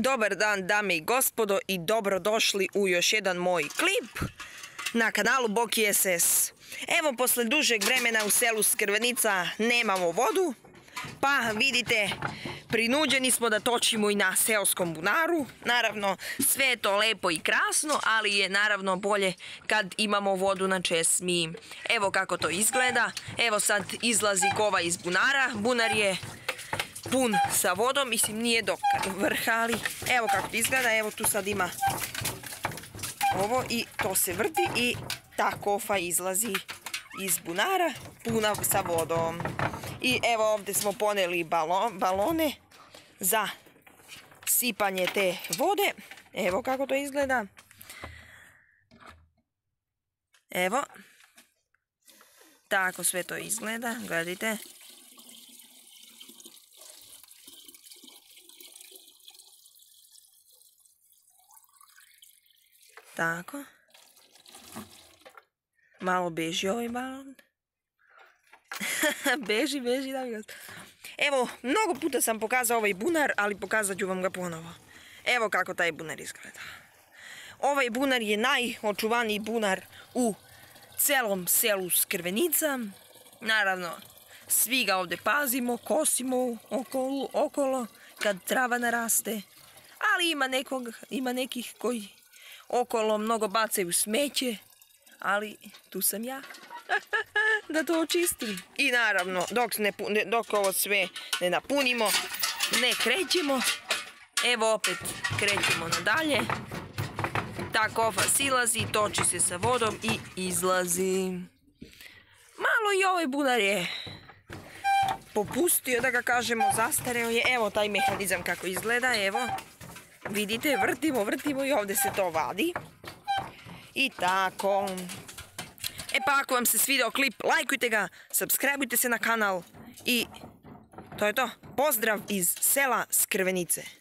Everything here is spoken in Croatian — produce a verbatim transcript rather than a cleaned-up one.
Dobar dan, dame i gospodo, i dobrodošli u još jedan moj klip na kanalu Boki es es. Evo, posle dužeg vremena u selu Skrvenica nemamo vodu, pa vidite, prinuđeni smo da točimo i na seoskom bunaru. Naravno, sve je to lepo i krasno, ali je naravno bolje kad imamo vodu na česmi. Evo kako to izgleda. Evo sad izlazi kova iz bunara. Bunar je pun sa vodom, mislim nije do vrha, ali evo kako to izgleda. Evo tu sad ima ovo i to se vrti i ta kofa izlazi iz bunara puna sa vodom. I evo ovdje smo poneli balone za sipanje te vode. Evo kako to izgleda. Evo. Tako sve to izgleda, gledajte. Tako. Malo beži ovaj balon. beži, beži, da mi ga... Evo, mnogo puta sam pokazao ovaj bunar, ali pokazat ću vam ga ponovo. Evo kako taj bunar izgleda. Ovaj bunar je najočuvaniji bunar u celom selu Skrvenica. Naravno, svi ga ovdje pazimo, kosimo okolo, okolo kad trava naraste. Ali ima, nekog, ima nekih koji okolo mnogo bacaju smeće, ali tu sam ja da to očistim. I naravno, dok, ne, dok ovo sve ne napunimo, ne krećemo. Evo opet krećemo nadalje. Ta kofa silazi, toči se sa vodom i izlazi. Malo i ovaj bunar je popustio, da ga kažemo, zastareo je. Evo taj mehanizam kako izgleda, evo. Vidite, vrtimo, vrtimo i ovdje se to vadi. I tako. E pa ako vam se svidio klip, lajkujte ga, subscribeujte se na kanal i to je to. Pozdrav iz sela Skrvenice.